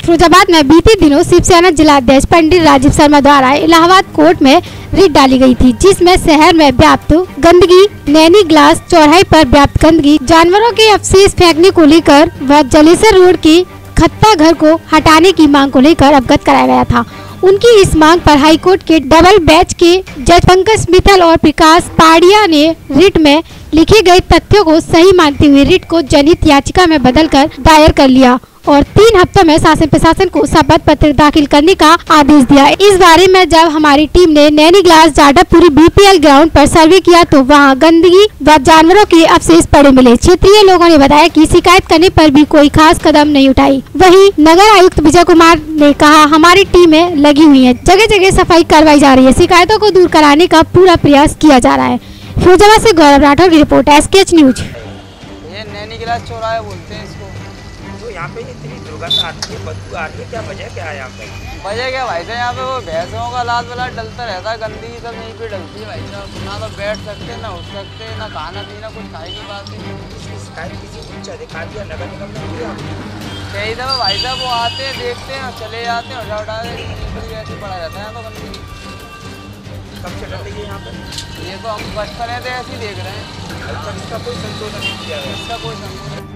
फिरोजाबाद में बीते दिनों शिवसेना जिला अध्यक्ष पंडित राजीव शर्मा द्वारा इलाहाबाद कोर्ट में रिट डाली गई थी, जिसमें शहर में व्याप्त गंदगी, नैनी ग्लास चौराहे पर व्याप्त गंदगी, जानवरों के अवशेष फेंकने को लेकर व जलेसर रोड की खत्ता घर को हटाने की मांग को लेकर अवगत कराया गया था। उनकी इस मांग पर हाईकोर्ट के डबल बेंच के जज पंकज मित्तल और प्रकाश पाड़िया ने रिट में लिखे गए तथ्यों को सही मानते हुए रिट को जनहित याचिका में बदलकर दायर कर लिया और 3 हफ्तों में शासन प्रशासन को शपथ पत्र दाखिल करने का आदेश दिया। इस बारे में जब हमारी टीम ने नैनी ग्लास जाडवपुरी बीपीएल ग्राउंड पर सर्वे किया तो वहां गंदगी व जानवरों के अवशेष पड़े मिले। क्षेत्रीय लोगों ने बताया कि शिकायत करने पर भी कोई खास कदम नहीं उठाई। वहीं नगर आयुक्त विजय कुमार ने कहा, हमारी टीमें लगी हुई है, जगह जगह सफाई करवाई जा रही है, शिकायतों को दूर कराने का पूरा प्रयास किया जा रहा है। फिरोजाबाद से गौरव राठौर की रिपोर्ट, SKH न्यूज। ये नैनी ग्लास चौराहा बोलते हैं इसको। तो यहाँ पे इतनी दुर्गंध आती है, बदबू आ रही है, क्या वजह क्या है यहाँ पे? वजह क्या भाई साहब, यहाँ पे वो भैंसों का लाल बलाल डलता रहता है, गंदगी सब यहीं पे डलती है भाई साहब। ना तो बैठ सकते, ना उठ सकते, ना खाना पीना कुछ खाए की बात नहीं। इसकी शिकायत किसी उच्च अधिकारी या नगर निगम ने की आपको? कई दफा भाई साहब वो आते हैं, देखते हैं और चले जाते हैं, उठा ऐसे पड़ा रहता है तो गंदगी। कब से डल रही है यहाँ पे? ये तो हम बचपन से ऐसे ही देख रहे हैं। अभी तक इसका कोई संशोधन नहीं किया गया। इसका कोई संशोधन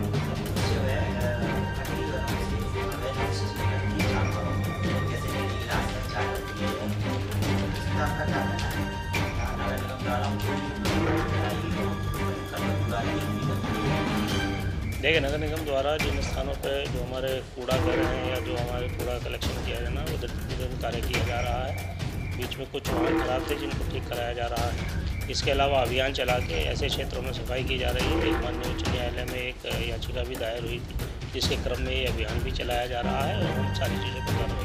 देखिए, नगर निगम द्वारा जिन स्थानों पर जो हमारे कूड़ा घर हैं या जो हमारे कूड़ा कलेक्शन किया जाना वो दिन कार्य किया जा रहा है। बीच में कुछ वाहन खराब थे जिनको ठीक कराया जा रहा है। इसके अलावा अभियान चला के ऐसे क्षेत्रों में सफाई की जा रही है। एक माननीय उच्च न्यायालय में एक याचिका भी दायर हुई थी, जिसके क्रम में ये अभियान भी चलाया जा रहा है और हम सारी चीज़ों पर